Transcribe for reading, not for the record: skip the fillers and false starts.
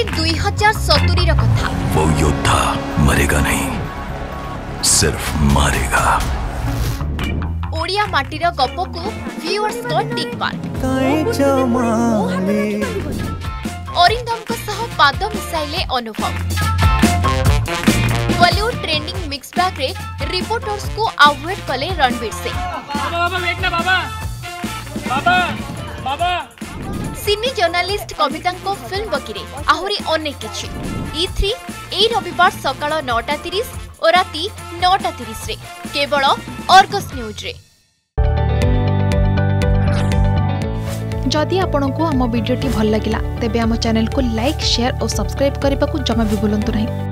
ये 2070 कथा। वो योद्धा मरेगा नहीं, सिर्फ मारेगा। ओडिया माटीर गप को व्यूअर्स को टिक मार्क। अरिंदम को सह पाद मिसाइले अनुभव। बॉलीवुड ट्रेंडिंग मिक्स बैग रे रिपोर्टर्स को अवॉइड कले रणवीर सिंह। सिनी जर्नलिस्ट कविता को फिल्म बकीरे आहुरी अनेक किछि। E3 ए रविवार सकाळ 9:30 और राति 9:30 रे केवल अर्गस न्यूज रे। जदि आपंक आम भिडी भल लगा तेब आम चैनल को लाइक शेयर और सब्सक्राइब करने को जमा भी भूलु नहीं।